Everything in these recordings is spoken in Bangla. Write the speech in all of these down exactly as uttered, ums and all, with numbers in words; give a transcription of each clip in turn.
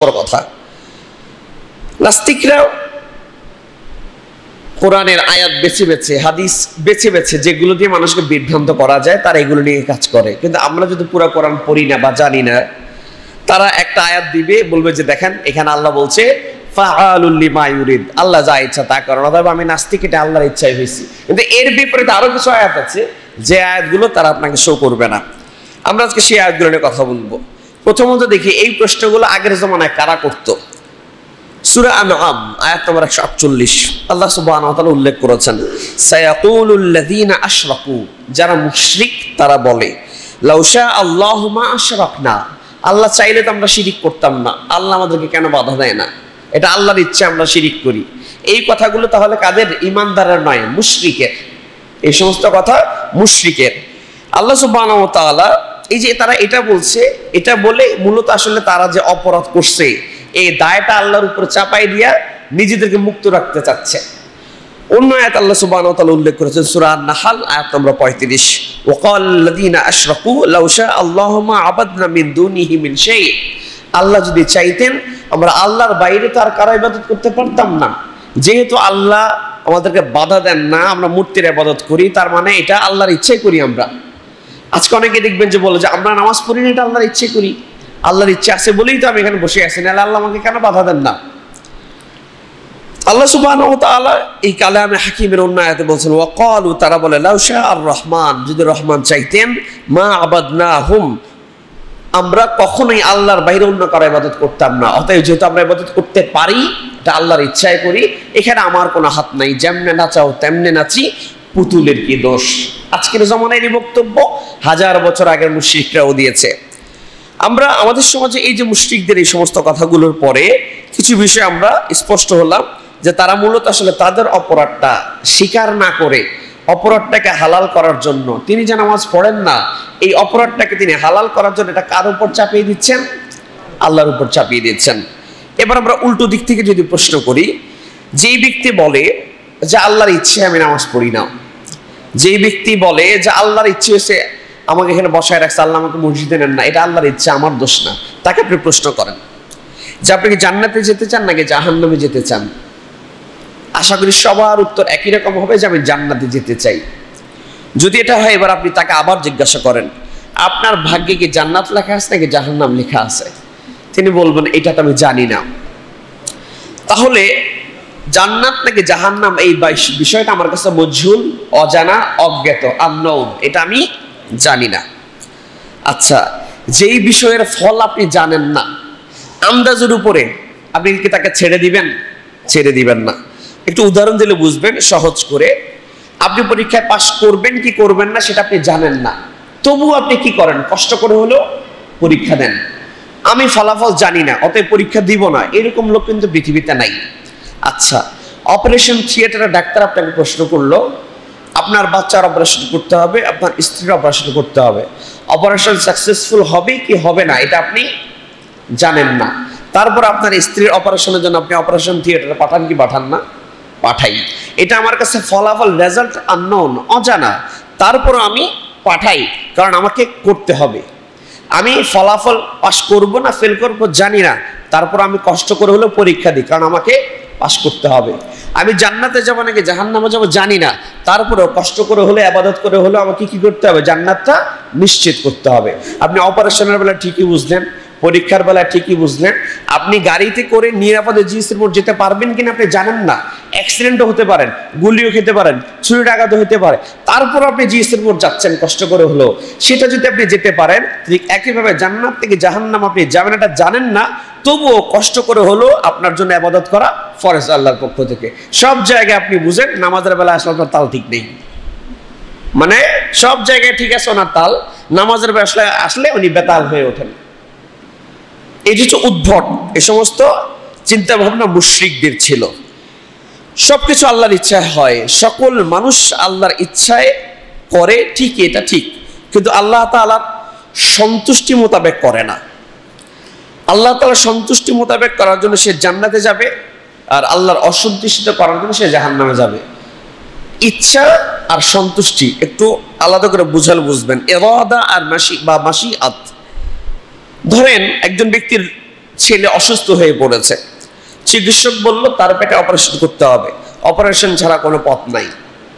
কথা। নাস্তিকরা কোরআনের আয়াত বেছে বেছে, হাদিস বেছে বেছে যেগুলো দিয়ে মানুষকে বিভ্রান্ত করা যায় তারা এগুলো নিয়ে কাজ করে। কিন্তু আমরা যদি পুরো কোরআন পড়ি না বা জানি না, তারা একটা আয়াত দিবে, বলবে যে দেখেন এখানে আল্লাহ বলছে ফাআলুল লিমা ইউরিদ, আল্লাহ যা ইচ্ছা তা করেন, অথবা আমি নাস্তিক, এটা আল্লাহর ইচ্ছাই হয়েছি। কিন্তু এর বিপরীতে আরো কিছু আয়াত আছে যে আয়াতগুলো তারা আপনাকে শো করবে না। আমরা আজকে সেই আয়াতগুলো নিয়ে কথা বলবো। প্রথমত দেখি এই প্রশ্নগুলো আগের জমানায় কারা করতো। সূরা আনআম আয়াত নম্বর একশো আটচল্লিশ, আল্লাহ সুবহানাহু ওয়া তাআলা উল্লেখ করেছেন সায়াকুলুল লাযীনা আশরাকু, যারা মুশরিক তারা বলে লাউ শা আল্লাহু মা আশরাকনা, আল্লাহ চাইলে তো আমরা শিরিক করতাম না, আল্লাহ আমাদেরকে কেন বাধা দেয় না, এটা আল্লাহর ইচ্ছা আমরা শিরিক করি। এই কথাগুলো তাহলে কাদের? ঈমানদারের নয়, মুশরিকের। এই সমস্ত কথা মুশরিকের। আল্লাহ সুবহানাহু ওয়া তাআলা এই যে তারা এটা বলছে, এটা বলে মূলত আসলে তারা যে অপরাধ করছে এই দায়টা আল্লাহর উপর চাপাই দিয়া নিজেদেরকে মুক্ত রাখতে চাচ্ছে। অন্য আয়াত আল্লাহ সুবহানাহু ওয়া তাআলা উল্লেখ করেছেন সূরা আন-নাহল আয়াত নম্বর পঁয়ত্রিশ, ওয়াকাল্লাযীনা আশরাকু লাউ শা আল্লাহু মা আবাদনা মিন দুনিহি মিন শাই, আল্লাহ যদি চাইতেন আমরা আল্লাহর বাইরে তো আর কারো ইবাদত করতে পারতাম না। যেহেতু আল্লাহ আমাদেরকে বাধা দেন না আমরা মূর্তির ইবাদত করি, তার মানে এটা আল্লাহর ইচ্ছাই করি আমরা। আজকে অনেকে দেখবেন যে বলে যে আমরা নামাজ পড়ি না, এটা আল্লাহর ইচ্ছে করি, আল্লাহর ইচ্ছা আছে বলেই তো আমি এখানে বসে আছি, নাহলে আল্লাহ আমাকে কেন বাধা দেন না। আল্লাহ সুবহানাহু ওয়া তাআলা এই কালামে হাকিমের অন্য আয়াতে বলছেন ওয়াকালু, তারা বলে লাউ শা আর রহমান, যদি রহমান চাইতেন মা আবাদনাহুম, আমরা কখনোই আল্লাহর বাইরে অন্য কারো ইবাদত করতাম না। অতএব যেহেতু আমরা ইবাদত করতে পারি, এটা আল্লাহর ইচ্ছায় করি, এখানে আমার কোনো হাত নাই, যেমনে নাচাও তেমনে নাচি, পুতুলের কি দোষ। আজকের জমানায় এই বক্তব্য হাজার বছর আগের মুশরিকরাও দিয়েছে। আমরা আমাদের সমাজে এই যে মুশরিকদের এই সমস্ত কথাগুলোর পরে কিছু বিষয় আমরা স্পষ্ট হলাম যে তারা মূলত আসলে তাদের অপরাধটা স্বীকার না করে অপরাধটাকে হালাল করার জন্য, তিনি যে নামাজ পড়েন না এই অপরাধটাকে তিনি হালাল করার জন্য এটা কার উপর চাপিয়ে দিচ্ছেন? আল্লাহর উপর চাপিয়ে দিচ্ছেন। এবার আমরা উল্টো দিক থেকে যদি প্রশ্ন করি, যেই ব্যক্তি বলে যে আল্লাহর ইচ্ছে আমি নামাজ পড়ি না, যেই ব্যক্তি বলে যে আল্লাহর ইচ্ছে হয়েছে আমাকে এখানে বসায় রাখছে, আল্লাহ আমাকে মসজিদে নেন না, এটা আল্লাহর ইচ্ছা, আমার দোষ না, তাকে আপনি প্রশ্ন করেন যে আপনি কি জান্নাতে যেতে চান নাকি জাহান্নামে যেতে চান? আশা করি সবার উত্তর একই রকম হবে যে আমি জান্নাতে যেতে চাই। যদি এটা হয় এবার আপনি তাকে আবার জিজ্ঞাসা করেন আপনার ভাগ্যে কি জান্নাত লেখা আছে নাকি জাহান্নাম লেখা আছে? তিনি বলবেন এটা তো আমি জানি না। তাহলে জান্নাত নাকি জাহান্নাম এই বিষয়টা আমার কাছে মজহুল, অজানা, অজ্ঞাত, আননোন, এটা আমি জানি না। আচ্ছা, যেই বিষয়ের ফল আপনি জানেন না, আন্দাজের উপরে আপনি কি তাকে ছেড়ে দিবেন? ছেড়ে দিবেন না। একটু উদাহরণ দিলে বুঝবেন সহজ করে। আপনি পরীক্ষায় পাশ করবেন কি করবেন না সেটা আপনি জানেন না, তবু আপনি কি করেন? কষ্ট করে হলেও পরীক্ষা দেন। আমি ফলাফল জানি না অতএব পরীক্ষা দিব না, এরকম লোক কিন্তু পৃথিবীতে নাই। আচ্ছা, অপারেশন থিয়েটারে ডাক্তার আপনাকে প্রশ্ন করলো আপনার বাচ্চার অপারেশন করতে হবে, আপনার স্ত্রীর অপারেশন করতে হবে, অপারেশন সাকসেসফুল হবে কি হবে না এটা আপনি জানেন না। তারপর আপনার স্ত্রীর অপারেশনের জন্য আপনি অপারেশন থিয়েটারে পাঠান কি পাঠান না? পাঠাই। এটা আমার কাছে ফলাফল, রেজাল্ট আননোন, অজানা, তারপর আমি পাঠাই, কারণ আমাকে করতে হবে। আমি ফলাফল পাস করব না ফেল করব জানি না, তারপর আমি কষ্ট করে হলেও পরীক্ষা দিই, কারণ আমাকে পাস করতে হবে। আমি জান্নাতে যাবো নাকি জাহান্নামে যাবো জানি না, তারপরেও কষ্ট করে হলে ইবাদত করে হলেও আমাকে কি করতে হবে? জান্নাতটা নিশ্চিত করতে হবে। আপনি অপারেশনের বেলা ঠিকই বুঝলেন, পরীক্ষার বেলা ঠিকই বুঝলেন, আপনি গাড়িতে করে নিরাপদে জিনিসের উপর যেতে পারবেন কিনা আপনি জানেন না। অ্যাক্সিডেন্টও হতে পারেন, গুলিও খেতে পারেন, চুরি ডাকাত হতে পারে, তারপর আপনি জিনিসের উপর যাচ্ছেন কষ্ট করে হলেও, সেটা যদি আপনি যেতে পারেন ঠিক একইভাবে জান্নাত থেকে জাহান্নাম আপনি যাবেন এটা জানেন না, তবুও কষ্ট করে হলেও আপনার জন্য ইবাদত করা ফরজ আল্লাহর পক্ষ থেকে। সব জায়গায় আপনি বুঝেন নামাজের বেলা আসলে আপনার তাল ঠিক নেই, মানে সব জায়গায় ঠিক আছে ওনার তাল, নামাজের বেলা আসলে আসলে উনি বেতাল হয়ে ওঠেন। এই যে উদ্ভট এই সমস্ত চিন্তা ভাবনা মুশরিকদের ছিল। সবকিছু আল্লাহর ইচ্ছায় হয়, সকল মানুষ আল্লাহর ইচ্ছায় করে, ঠিকই, এটা ঠিক, কিন্তু আল্লাহ তাআলার সন্তুষ্টি মোতাবেক করে না। আল্লাহ তাআলার সন্তুষ্টি মোতাবেক করার জন্য সে জান্নাতে যাবে, আর আল্লাহর অসন্তুষ্ট করার জন্য সে জাহান্নামে যাবে। ইচ্ছা আর সন্তুষ্টি একটু আলাদা করে বুঝাল বুঝবেন। ইরাদা আর মাশি বা মাশিআত, ধরেন একজন ব্যক্তির ছেলে অসুস্থ হয়ে পড়েছে, চিকিৎসক বলল তার পেটে অপারেশন করতে হবে, অপারেশন ছাড়া কোনো পথ নাই।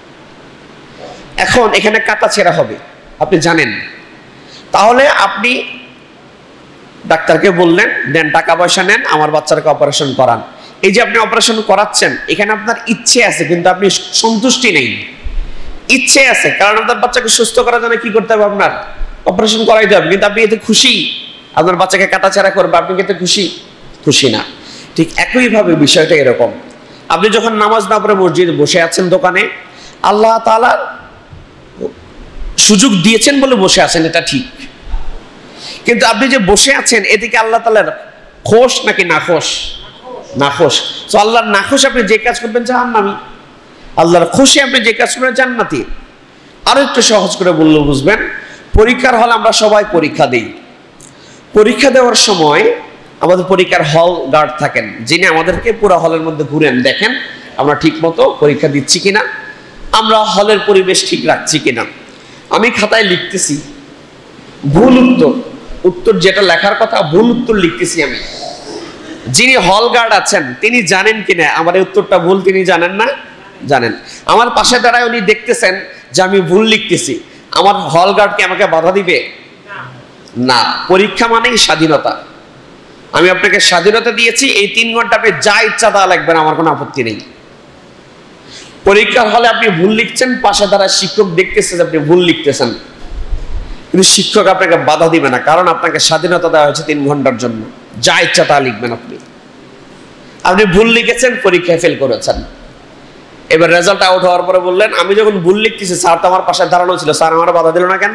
এখন এখানে কাটা ছেঁড়া হবে, আপনি জানেন। তাহলে আপনি ডাক্তারকে বললেন, দেন টাকা পয়সা নেন, আমার বাচ্চাকে অপারেশন করান। এই যে আপনি অপারেশন করাচ্ছেন, এখানে আপনার ইচ্ছে আছে কিন্তু আপনি সন্তুষ্টি নেই। ইচ্ছে আছে কারণ আপনার বাচ্চাকে সুস্থ করার জন্য কি করতে হবে, আপনার অপারেশন করাইতে হবে, কিন্তু আপনি এতে খুশি? আপনার বাচ্চাকে কাটাছেঁড়া করবে, আপনি কি এতে খুশি? খুশি না। ঠিক একইভাবে বিষয়টা এরকম, আপনি যখন নামাজ না পড়ে মসজিদে বসে আছেন দোকানে, আল্লাহ তাআলা সুযোগ দিয়েছেন বলে বসে আছেন, এটা ঠিক, কিন্তু আপনি যে বসে আছেন এদিকে আল্লাহ তাআলার খোশ নাকি নাখোশ? নাখোশ। তো আল্লাহর নাখোশ আপনি যে কাজ করবেন জাহান্নামী, আল্লাহর খুশি আপনি যে কাজ করবেন জান্নাতি। আরো একটু সহজ করে বললে বুঝবেন, পরীক্ষার হলে আমরা সবাই পরীক্ষা দিই। পরীক্ষা দেওয়ার সময় আমাদের পরীক্ষার হল গার্ড থাকেন, যিনি আমাদেরকে পুরো হলের মধ্যে ঘুরেন, দেখেন আমরা ঠিক মতো পরীক্ষা দিচ্ছি কিনা, আমরা হলের পরিবেশ ঠিক রাখছি কিনা। আমি খাতায় লিখতেছি ভুল উত্তর, উত্তর যেটা লেখার কথা ভুল উত্তর লিখতেছি আমি। যিনি হল গার্ড আছেন তিনি জানেন কিনা আমার এই উত্তরটা ভুল, তিনি জানেন না? জানেন। আমার পাশে দাঁড়ায় উনি দেখতেছেন যে আমি ভুল লিখতেছি, আমার হল গার্ড কি আমাকে বাধা দিবে? না। পরীক্ষা মানেই স্বাধীনতা। আমি আপনাকে স্বাধীনতা দিয়েছি, এই তিন ঘন্টা আপনি যা ইচ্ছা তা লিখবেন, আমার কোনো আপত্তি নেই। পরীক্ষার হলে আপনি ভুল লিখছেন, পাশে দ্বারা শিক্ষক দেখতেছে যে আপনি ভুল লিখতেছেন, কিন্তু শিক্ষক আপনাকে বাধা দিবে না, কারণ আপনাকে স্বাধীনতা দেওয়া হয়েছে তিন ঘন্টার জন্য, যা ইচ্ছা তা লিখবেন আপনি। আপনি ভুল লিখেছেন, পরীক্ষায় ফেল করেছেন, এবার রেজাল্ট আউট হওয়ার পরে বললেন আমি যখন ভুল লিখতেছি স্যার তো আমার পাশে দাঁড়ানো ছিল, স্যার আমার বাধা দিল না কেন?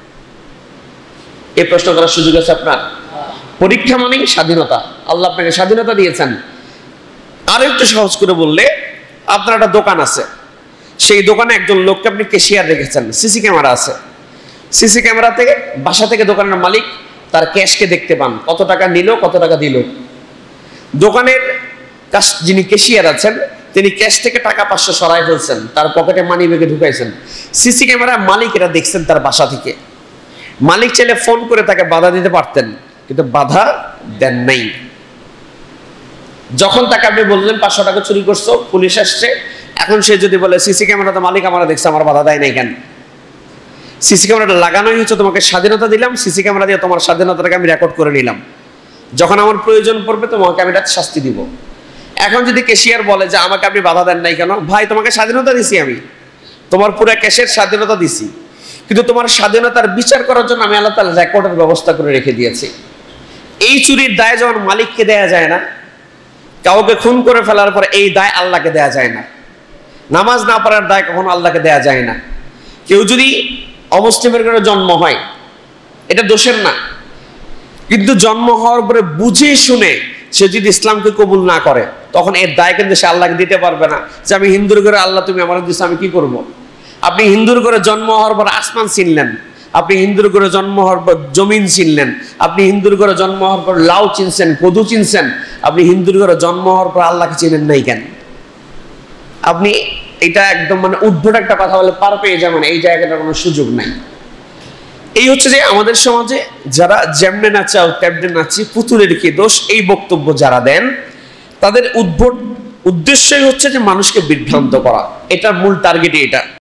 এই প্রশ্ন করার সুযোগ আছে আপনার। পরীক্ষা মানেই স্বাধীনতা, আল্লাহ আপনাকে স্বাধীনতা দিয়েছেন। আরো একটু সহজ করে বললে, আপনার একটা দোকান আছে, সেই দোকানে একজন লোককে আপনি ক্যাশিয়ার রেখেছেন, সিসি ক্যামেরা আছে, সিসি ক্যামেরা থেকে বাসা থেকে দোকানের মালিক তার ক্যাশকে দেখতে পান, কত টাকা নিল কত টাকা দিল। দোকানের যিনি ক্যাশিয়ার আছেন তিনি ক্যাশ থেকে টাকা পাঁচশো সরাই ফেলছেন, তার পকেটে মানি ব্যাগে ঢুকাইছেন, সিসি ক্যামেরা মালিক এরা দেখছেন তার বাসা থেকে। মালিক চাইলে ফোন করে তাকে বাধা দিতে পারতেন, কিন্তু বাধা দেন নাই। যখন তাকে আপনি বললেন পাঁচশো টাকা চুরি করছো, পুলিশ আসছে, এখন সে যদি বলে সিসি ক্যামেরাতে মালিক আমার দেখছে, আমার বাধা দেয় নাই কেন? সিসি ক্যামেরাটা লাগানোই হচ্ছে তোমাকে স্বাধীনতা দিলাম, সিসি ক্যামেরা দিয়ে তোমার স্বাধীনতাটাকে আমি রেকর্ড করে নিলাম, যখন আমার প্রয়োজন পড়বে তোমাকে আমি এটা শাস্তি দিব। এখন যদি ক্যাশিয়ার বলে যে আমাকে আপনি বাধা দেন নাই কেন? ভাই তোমাকে স্বাধীনতা দিছি, আমি তোমার পুরো ক্যাশের স্বাধীনতা দিছি, কিন্তু তোমার স্বাধীনতার বিচার করার জন্য আমি আল্লাহ তাআলা রেকর্ডের ব্যবস্থা করে রেখে দিয়েছি। এই চুরির দায় যেমন মালিককে দেয়া যায় না, কাউকে খুন করে ফেলার পরে এই দায় আল্লাহকে দেয়া যায় না, নামাজ না পড়ার দায় কখনো আল্লাহকে দেয়া যায় না। কেউ যদি অমুসলিমের ঘরে জন্ম হয় এটা দোষের না, কিন্তু জন্ম হওয়ার পরে বুঝে শুনে সে যদি ইসলামকে কবুল না করে, তখন এর দায় কিন্তু সে আল্লাহকে দিতে পারবে না, যে আমি হিন্দুর ঘরে আল্লাহ তুমি আমার দিচ্ছ আমি কি করব। আপনি হিন্দুর ঘরে জন্ম হওয়ার পর আসমান চিনলেন, আপনি হিন্দুর ঘরে জন্ম হওয়ার পর জমিন চিনলেন, আপনি হিন্দুর ঘরে জন্ম হওয়ার পর লাউ চিনছেন, কদু চিনছেন, আপনি হিন্দুর ঘরে জন্ম হওয়ার পর আল্লাহকে চিনেন নাই কেন? আপনি এটা একদম মানে উদ্ভট একটা কথা বলে পার পেয়ে যাবেন, এই জায়গাটার কোনো সুযোগ নাই। এই হচ্ছে যে আমাদের সমাজে যারা যেমনে নাচাও তেমনে নাচি, পুতুলের কি দোষ, এই বক্তব্য যারা দেন তাদের উদ্ভট উদ্দেশ্যই হচ্ছে যে মানুষকে বিভ্রান্ত করা, এটার মূল টার্গেটই এটা।